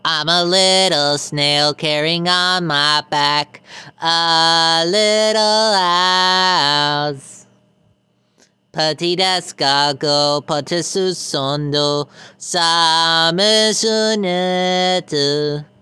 I'm a little snail carrying on my back a little house. Petit escargot, petit sous son dos, ça me sonne.